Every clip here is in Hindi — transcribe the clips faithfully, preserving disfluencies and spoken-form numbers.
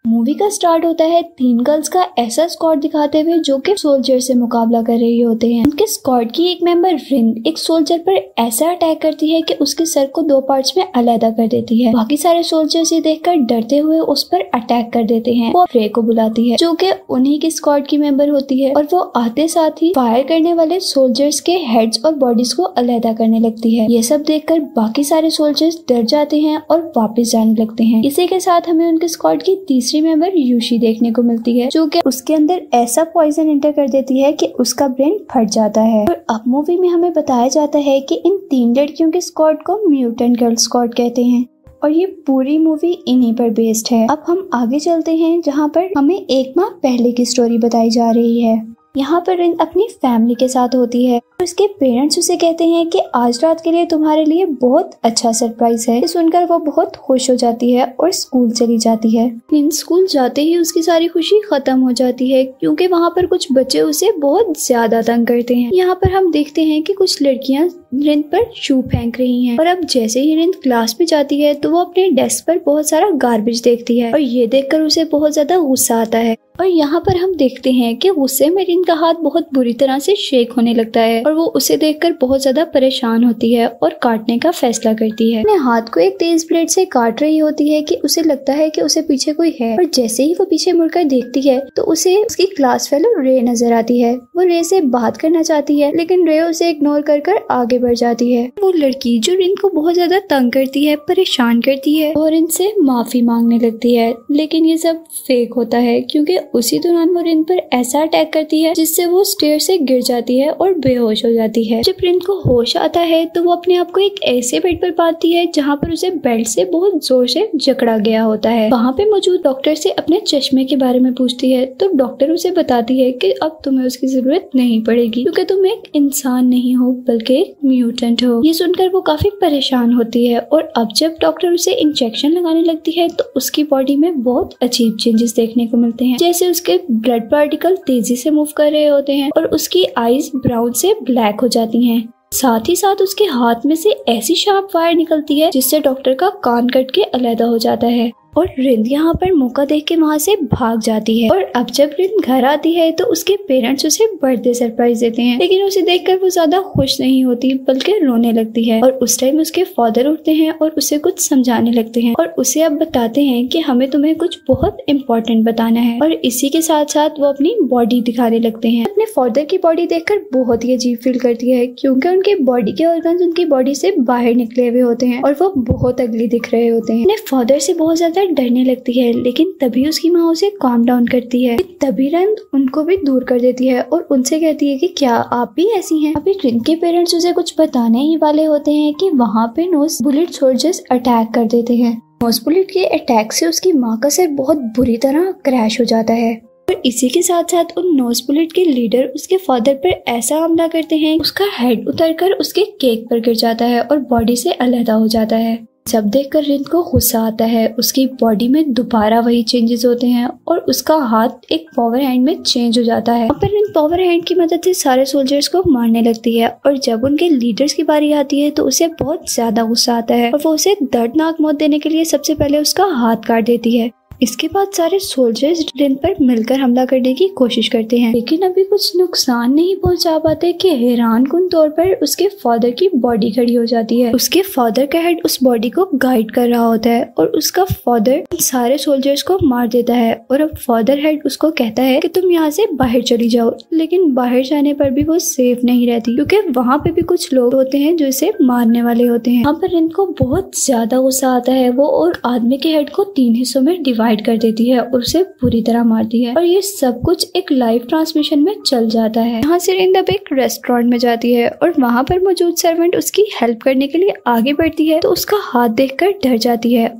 मूवी का स्टार्ट होता है तीन गर्ल्स का ऐसा स्क्वाड दिखाते हुए जो कि सोल्जर से मुकाबला कर रही होते हैं। उनके स्क्वाड की एक मेंबर रिन एक सोल्जर पर ऐसा अटैक करती है कि उसके सर को दो पार्ट्स में अलहदा कर देती है। बाकी सारे सोल्जर्स ये देखकर डरते हुए उस पर अटैक कर देते हैं। वो रे को बुलाती है जो कि उन्हीं की स्क्वाड की मेंबर होती है और वो आते साथ ही फायर करने वाले सोल्जर्स के हेड्स और बॉडीज को अलहदा करने लगती है। ये सब देखकर बाकी सारे सोल्जर्स डर जाते हैं और वापस जाने लगते हैं। इसी के साथ हमें उनके स्क्वाड की तीसरी मेंबर यूशी देखने को मिलती है जो कि उसके अंदर ऐसा पॉइजन एंटर कर देती है कि उसका ब्रेन फट जाता है। और अब मूवी में हमें बताया जाता है कि इन तीन लड़कियों के स्क्वाड को म्यूटेंट गर्ल स्क्वाड कहते हैं और ये पूरी मूवी इन्हीं पर बेस्ड है। अब हम आगे चलते हैं जहाँ पर हमें एक माह पहले की स्टोरी बताई जा रही है। यहाँ पर रिन अपनी फैमिली के साथ होती है। उसके पेरेंट्स उसे कहते हैं कि आज रात के लिए तुम्हारे लिए बहुत अच्छा सरप्राइज है। सुनकर वो बहुत खुश हो जाती है और स्कूल चली जाती है। रिन स्कूल जाते ही उसकी सारी खुशी खत्म हो जाती है क्योंकि वहाँ पर कुछ बच्चे उसे बहुत ज्यादा तंग करते हैं। यहाँ पर हम देखते हैं कि कुछ लड़कियाँ रिन पर शू फेंक रही हैं और अब जैसे ही रिन क्लास में जाती है तो वो अपने डेस्क पर बहुत सारा गार्बेज देखती है और ये देखकर उसे बहुत ज्यादा गुस्सा आता है। और यहाँ पर हम देखते हैं कि गुस्से में रिन का हाथ बहुत बुरी तरह से शेक होने लगता है और वो उसे देखकर बहुत ज्यादा परेशान होती है और काटने का फैसला करती है। अपने हाथ को एक तेज ब्लेड से काट रही होती है कि उसे लगता है कि उसे पीछे कोई है और जैसे ही वो पीछे मुड़कर देखती है तो उसे उसकी क्लास फेलो रे नजर आती है। वो रे से बात करना चाहती है लेकिन रे उसे इग्नोर कर कर आगे बढ़ जाती है। वो लड़की जो रिन को बहुत ज्यादा तंग करती है, परेशान करती है और इनसे माफी मांगने लगती है, लेकिन ये सब फेक होता है क्योंकि उसी दौरान वो रिन पर ऐसा अटैक करती है जिससे वो स्टेयर से गिर जाती है और बेहोश हो जाती है। जब रिन को होश आता है तो वो अपने आप को एक ऐसे बेड पर पाती है जहाँ पर उसे बेल्ट से बहुत जोर से जकड़ा गया होता है। वहाँ पे मौजूद डॉक्टर से अपने चश्मे के बारे में पूछती है तो डॉक्टर उसे बताती है कि अब तुम्हें उसकी जरूरत नहीं पड़ेगी क्योंकि तुम एक इंसान नहीं हो बल्कि एक म्यूटेंट हो। ये सुनकर वो काफी परेशान होती है और अब जब डॉक्टर उसे इंजेक्शन लगाने लगती है तो उसकी बॉडी में बहुत अजीब चेंजेस देखने को मिलते हैं, जैसे उसके ब्लड पार्टिकल तेजी से मूव कर रहे होते हैं और उसकी आईज ब्राउन से ब्लैक हो जाती हैं। साथ ही साथ उसके हाथ में से ऐसी शार्प वायर निकलती है जिससे डॉक्टर का कान कट के अलग हो जाता है और रिन यहाँ पर मौका देख के वहाँ से भाग जाती है। और अब जब रिन घर आती है तो उसके पेरेंट्स उसे बर्थडे सरप्राइज देते हैं, लेकिन उसे देखकर वो ज्यादा खुश नहीं होती बल्कि रोने लगती है। और उस टाइम उसके फादर उठते हैं और उसे कुछ समझाने लगते हैं और उसे अब बताते हैं कि हमें तुम्हें कुछ बहुत इम्पोर्टेंट बताना है। और इसी के साथ साथ वो अपनी बॉडी दिखाने लगते हैं। अपने फादर की बॉडी देखकर बहुत ही अजीब फील करती है क्योंकि उनके बॉडी के ऑर्गन्स उनकी बॉडी से बाहर निकले हुए होते हैं और वो बहुत अगली दिख रहे होते हैं। अपने फादर से बहुत ज्यादा डरने लगती है, लेकिन तभी उसकी माँ उसे काम डाउन करती है। तभी रिन उनको भी दूर कर देती है और उनसे कहती है कि क्या आप भी ऐसी हैं। अभी रिन के पेरेंट्स उसे कुछ बताने ही वाले होते हैं कि वहाँ पे नोस बुलेट सोल्जर्स अटैक कर देते हैं। नोस बुलेट के अटैक से उसकी माँ का सिर बहुत बुरी तरह क्रैश हो जाता है और इसी के साथ साथ उन नोस बुलेट के लीडर उसके फादर पर ऐसा हमला करते हैं उसका हेड उतरकर उसके केक पर गिर जाता है और बॉडी से अलहदा हो जाता है। जब देखकर रिन को गुस्सा आता है, उसकी बॉडी में दोबारा वही चेंजेस होते हैं और उसका हाथ एक पावर हैंड में चेंज हो जाता है। पर रिन पावर हैंड की मदद से सारे सोल्जर्स को मारने लगती है और जब उनके लीडर्स की बारी आती है तो उसे बहुत ज्यादा गुस्सा आता है और वो उसे दर्दनाक मौत देने के लिए सबसे पहले उसका हाथ काट देती है। इसके बाद सारे सोल्जर्स रिन पर मिलकर हमला करने की कोशिश करते हैं, लेकिन अभी कुछ नुकसान नहीं पहुंचा पाते कि हैरानकुन तौर पर उसके फादर की बॉडी खड़ी हो जाती है। उसके फादर का हेड उस बॉडी को गाइड कर रहा होता है और उसका फादर सारे सोल्जर्स को मार देता है और अब फादर हेड उसको कहता है कि तुम यहाँ से बाहर चली जाओ, लेकिन बाहर जाने पर भी वो सेफ नहीं रहती क्योंकि वहाँ पे भी कुछ लोग होते हैं जो इसे मारने वाले होते हैं। यहाँ पर रिन को बहुत ज्यादा गुस्सा आता है। वो और आदमी के हेड को तीन हिस्सों में डिवाइड कर देती है और उसे पूरी तरह मारती है और ये सब कुछ एक लाइव ट्रांसमिशन में चल जाता है। यहाँ से रिन अब एक रेस्टोरेंट में जाती है और वहाँ पर मौजूद सर्वेंट उसकी हेल्प करने के लिए आगे बढ़ती है तो उसका हाथ देखकर डर जाती है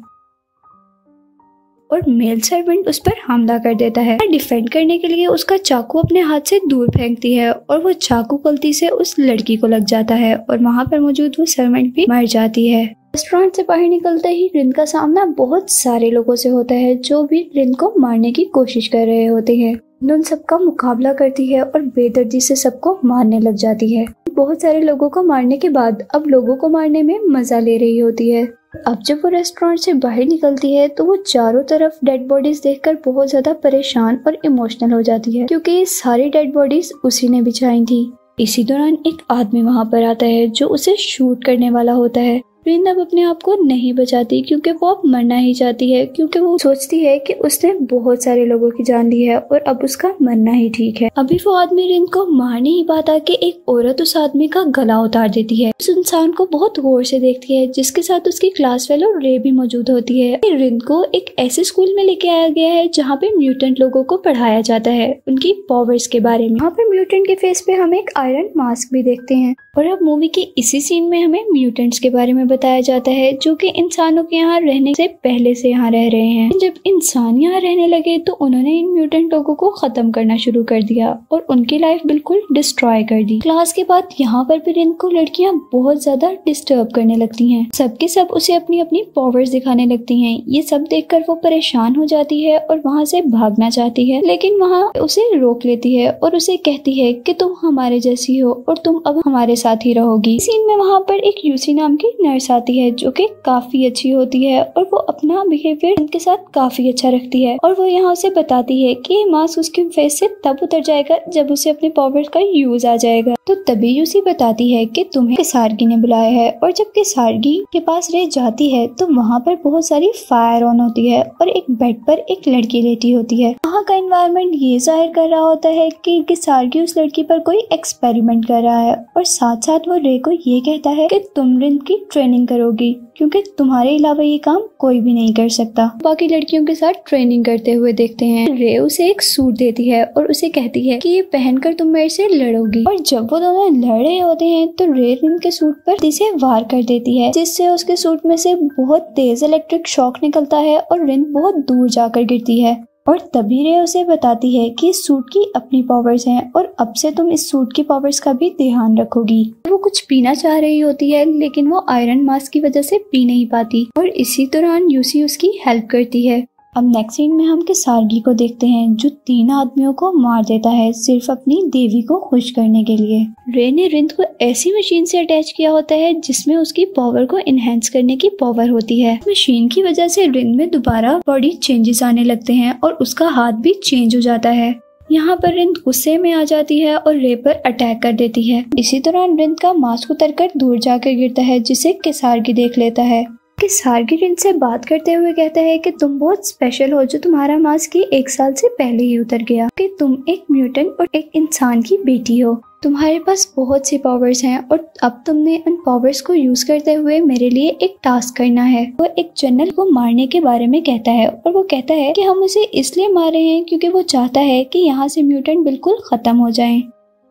और मेल सर्वेंट उस पर हमला कर देता है। डिफेंड करने के लिए उसका चाकू अपने हाथ से दूर फेंकती है और वो चाकू गलती से उस लड़की को लग जाता है और वहाँ पर मौजूद वो सर्वेंट भी मर जाती है। रेस्टोरेंट से बाहर निकलते ही रिन का सामना बहुत सारे लोगों से होता है जो भी रिन को मारने की कोशिश कर रहे होते हैं। उन सबका मुकाबला करती है और बेदर्दी से सबको मारने लग जाती है। बहुत सारे लोगों को मारने के बाद अब लोगों को मारने में मजा ले रही होती है। अब जब वो रेस्टोरेंट से बाहर निकलती है तो वो चारों तरफ डेड बॉडीज देखकर बहुत ज्यादा परेशान और इमोशनल हो जाती है, क्योंकि ये सारी डेड बॉडीज उसी ने बिछाई थी। इसी दौरान एक आदमी वहाँ पर आता है जो उसे शूट करने वाला होता है। रिंद अब अपने आप को नहीं बचाती क्योंकि वो अब मरना ही चाहती है, क्योंकि वो सोचती है कि उसने बहुत सारे लोगों की जान ली है और अब उसका मरना ही ठीक है। अभी वो आदमी रिंद को मार नहीं पाता कि एक औरत उस आदमी का गला उतार देती है। उस इंसान को बहुत गौर से देखती है जिसके साथ उसकी क्लास फेलो रे भी मौजूद होती है। रिंद को एक ऐसे स्कूल में लेके आया गया है जहाँ पे म्यूटेंट लोगों को पढ़ाया जाता है उनकी पावर्स के बारे में। यहाँ पर म्यूटेंट के फेस पे हम एक आयरन मास्क भी देखते हैं और अब मूवी के इसी सीन में हमें म्यूटेंट्स के बारे में बताया जाता है जो कि इंसानों के यहाँ रहने से पहले से यहाँ रह रहे हैं। जब इंसान यहाँ रहने लगे तो उन्होंने इन म्यूटेंट लोगों को खत्म करना शुरू कर दिया और उनकी लाइफ बिल्कुल डिस्ट्रॉय कर दी। क्लास के बाद यहाँ पर भी रिंद को लड़कियाँ बहुत ज्यादा डिस्टर्ब करने लगती हैं। सबके सब उसे अपनी अपनी पावर्स दिखाने लगती हैं। ये सब देखकर वो परेशान हो जाती है और वहाँ से भागना चाहती है, लेकिन वहाँ उसे रोक लेती है और उसे कहती है कि तुम हमारे जैसी हो और तुम अब हमारे साथ ही रहोगी। सीन में वहाँ पर एक यूसी नाम की नर्स आती है जो कि काफी अच्छी होती है और वो अपना बिहेवियर उनके साथ काफी अच्छा रखती है और वो यहाँ उसे बताती है कि ये मास्क उसके फेस से तब उतर जाएगा जब उसे अपने पावर्स का यूज आ जाएगा। तो तभी यूसी बताती है कि तुम्हें किसारगी ने बुलाया है और जब किसारगी के पास रह जाती है तो वहाँ पर बहुत सारी फायर ऑन होती है और एक बेड पर एक लड़की लेटी होती है। वहाँ का एनवायरनमेंट ये जाहिर कर रहा होता है कि किसारगी उस लड़की पर कोई एक्सपेरिमेंट कर रहा है और साथ साथ वो रे को ये कहता है कि तुम रिंद की ट्रेनिंग करोगी क्योंकि तुम्हारे अलावा ये काम कोई भी नहीं कर सकता। बाकी लड़कियों के साथ ट्रेनिंग करते हुए देखते हैं। रे उसे एक सूट देती है और उसे कहती है कि ये पहनकर तुम मेरे से लड़ोगी और जब वो दोनों लड़ रहे होते हैं तो रे रिंद के सूट पर इसे वार कर देती है जिससे उसके सूट में से बहुत तेज इलेक्ट्रिक शॉक निकलता है और रिंद बहुत दूर जाकर गिरती है। और तभी रे उसे बताती है कि इस सूट की अपनी पावर्स हैं और अब से तुम इस सूट की पावर्स का भी ध्यान रखोगी। वो कुछ पीना चाह रही होती है लेकिन वो आयरन मास्क की वजह से पी नहीं पाती और इसी दौरान यूसी उसकी हेल्प करती है। अब नेक्स्ट सीन में हम किसारगी को देखते हैं जो तीन आदमियों को मार देता है सिर्फ अपनी देवी को खुश करने के लिए। रे ने रिंद को ऐसी मशीन से अटैच किया होता है जिसमें उसकी पावर को इनहेंस करने की पावर होती है। मशीन की वजह से रिंद में दोबारा बॉडी चेंजेस आने लगते हैं और उसका हाथ भी चेंज हो जाता है। यहाँ पर रिंद गुस्से में आ जाती है और रे पर अटैक कर देती है। इसी दौरान रिंद का मास्क उतरकर दूर जाकर गिरता है जिसे किसारगी देख लेता है। किसारगी रिंद से बात करते हुए कहता है कि तुम बहुत स्पेशल हो जो तुम्हारा मास्क ही एक साल से पहले ही उतर गया, कि तुम एक म्यूटेंट और एक इंसान की बेटी हो। तुम्हारे पास बहुत सी पावर्स हैं और अब तुमने उन पावर्स को यूज करते हुए मेरे लिए एक टास्क करना है। वो एक जनरल को मारने के बारे में कहता है और वो कहता है कि हम उसे इसलिए मार रहे हैं क्योंकि वो चाहता है कि यहाँ से म्यूटेंट बिल्कुल खत्म हो जाएं।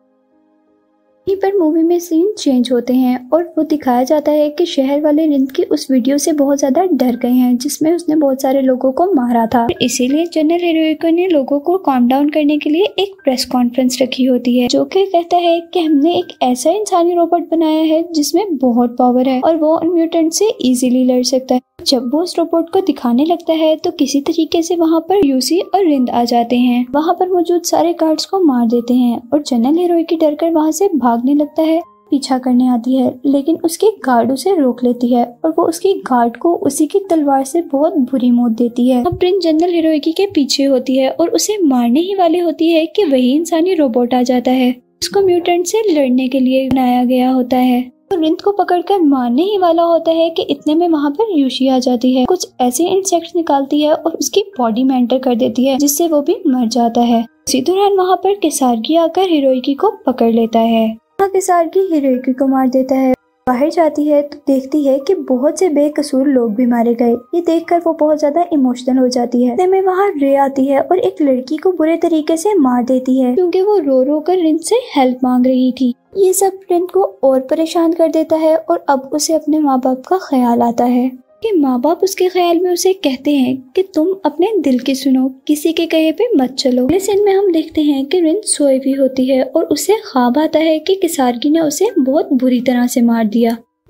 यहीं पर मूवी में सीन चेंज होते हैं और वो दिखाया जाता है कि शहर वाले रिंद की उस वीडियो से बहुत ज्यादा डर गए हैं जिसमें उसने बहुत सारे लोगों को मारा था। इसीलिए जनरल हीरोइको ने लोगों को काम डाउन करने के लिए एक प्रेस कॉन्फ्रेंस रखी होती है जो कि कहता है कि हमने एक ऐसा इंसानी रोबोट बनाया है जिसमें बहुत पावर है और वो उन म्यूटेंट से इजीली लड़ सकता है। जब वो उस रोबोट को दिखाने लगता है तो किसी तरीके से वहाँ पर यूसी और रिंद आ जाते हैं। वहाँ पर मौजूद सारे गार्ड्स को मार देते हैं और जनरल हीरोइको डर कर वहाँ से भागने लगता है। पीछा करने आती है लेकिन उसकी गार्ड उसे रोक लेती है और वो उसकी गार्ड को उसी की तलवार से बहुत बुरी मौत देती है। अब रिंद जनरल हीरोइको के पीछे होती है और उसे मारने ही वाली होती है कि वही इंसानी रोबोट आ जाता है। उसको म्यूटेंट से लड़ने के लिए बनाया गया होता है। तो रिंद को पकड़कर मारने ही वाला होता है कि इतने में वहाँ पर यूशी आ जाती है। कुछ ऐसे इंसेक्ट्स निकालती है और उसकी बॉडी में एंटर कर देती है जिससे वो भी मर जाता है। इसी दौरान वहाँ पर किसारगी आकर हीरोइको को पकड़ लेता है। वहाँ किसारगी हीरोइको को मार देता है। बाहर जाती है तो देखती है कि बहुत से बेकसूर लोग भी मारे गए। ये देखकर वो बहुत ज्यादा इमोशनल हो जाती है। में वहाँ रे आती है और एक लड़की को बुरे तरीके से मार देती है क्योंकि वो रो रो कर रिंद से हेल्प मांग रही थी। ये सब रिंद को और परेशान कर देता है और अब उसे अपने माँ बाप का ख्याल आता है कि माँ बाप उसके ख्याल में उसे कहते हैं कि तुम अपने दिल की सुनो, किसी के कहे पे मत चलो। इस सीन में हम देखते हैं कि रिंद सोई हुई होती है और उसे ख्वाब आता है कि किसारगी ने उसे बहुत बुरी तरह से मार दिया।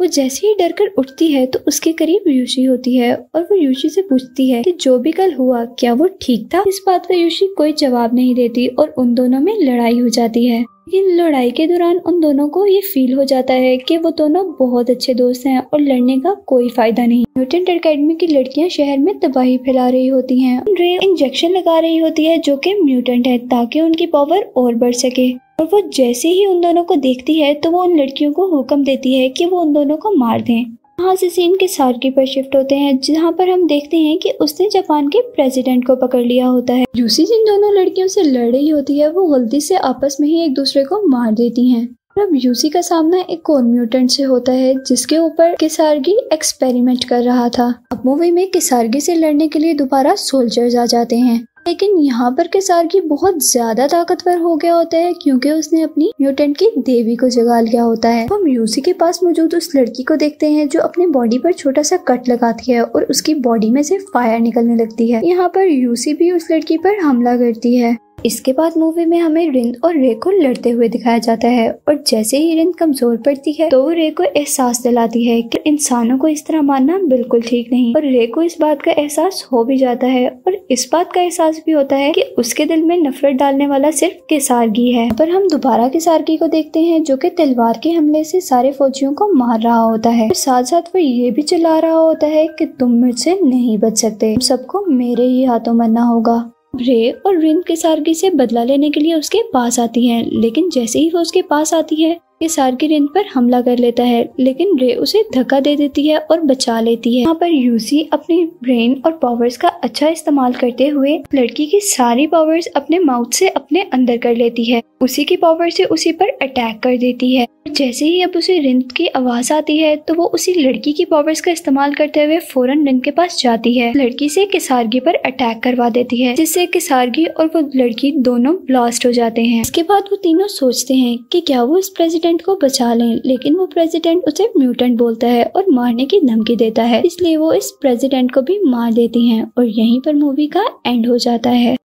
वो जैसे ही डर कर उठती है तो उसके करीब यूशी होती है और वो यूशी से पूछती है कि जो भी कल हुआ क्या वो ठीक था। इस बात पर यूशी कोई जवाब नहीं देती और उन दोनों में लड़ाई हो जाती है। लेकिन लड़ाई के दौरान उन दोनों को ये फील हो जाता है कि वो दोनों बहुत अच्छे दोस्त हैं और लड़ने का कोई फायदा नहीं। म्यूटेंट एकेडमी की लड़कियां शहर में तबाही फैला रही होती हैं। रे इंजेक्शन लगा रही होती है जो कि म्यूटेंट है ताकि उनकी पावर और बढ़ सके। और वो जैसे ही उन दोनों को देखती है तो वो उन लड़कियों को हुक्म देती है कि वो उन दोनों को मार दें। यहाँ से सीन के सार्की पर शिफ्ट होते हैं जहाँ पर हम देखते हैं कि उसने जापान के प्रेसिडेंट को पकड़ लिया होता है। यूसी जिन दोनों लड़कियों से लड़ रही होती है वो गलती से आपस में ही एक दूसरे को मार देती हैं। अब यूसी का सामना एक और म्यूटेंट से होता है जिसके ऊपर किसारगी एक्सपेरिमेंट कर रहा था। अब मूवी में किसारगी से लड़ने के लिए दोबारा सोल्जर्स आ जाते हैं, लेकिन यहाँ पर किसारगी बहुत ज्यादा ताकतवर हो गया होता है क्योंकि उसने अपनी म्यूटेंट की देवी को जगा लिया होता है। हम यूसी के पास मौजूद उस लड़की को देखते हैं जो अपनी बॉडी पर छोटा सा कट लगाती है और उसकी बॉडी में से फायर निकलने लगती है। यहाँ पर यूसी भी उस लड़की पर हमला करती है। इसके बाद मूवी में हमें रिंद और रे को लड़ते हुए दिखाया जाता है और जैसे ही रिंद कमजोर पड़ती है तो वो रे को एहसास दिलाती है कि इंसानों को इस तरह मारना बिल्कुल ठीक नहीं। और रे को इस बात का एहसास हो भी जाता है और इस बात का एहसास भी होता है कि उसके दिल में नफरत डालने वाला सिर्फ किसारगी है। पर हम दोबारा किसारगी को देखते हैं जो कि तलवार के हमले से सारे फौजियों को मार रहा होता है। और साथ साथ वो ये भी चिल्ला रहा होता है कि तुम मुझसे नहीं बच सकते, सबको मेरे ही हाथों मरना होगा। रे और रिंद किसारगी से बदला लेने के लिए उसके पास आती है, लेकिन जैसे ही वो उसके पास आती है किसारगी रिंद पर हमला कर लेता है, लेकिन रे उसे धक्का दे देती है और बचा लेती है। यहाँ पर यूसी अपनी ब्रेन और पावर्स का अच्छा इस्तेमाल करते हुए लड़की की सारी पावर्स अपने माउथ से अपने अंदर कर लेती है, उसी की पावर से उसी पर अटैक कर देती है। जैसे ही अब उसे रिंद की आवाज आती है तो वो उसी लड़की की पावर्स का इस्तेमाल करते हुए फौरन रिंद के पास जाती है, लड़की से किसारगी पर अटैक करवा देती है, जिससे किसारगी और वो लड़की दोनों ब्लास्ट हो जाते हैं। इसके बाद वो तीनों सोचते हैं कि क्या वो इस प्रेसिडेंट को बचा लें, लेकिन वो प्रेसिडेंट उसे म्यूटेंट बोलता है और मारने की धमकी देता है, इसलिए वो इस प्रेसिडेंट को भी मार देती हैं और यहीं पर मूवी का एंड हो जाता है।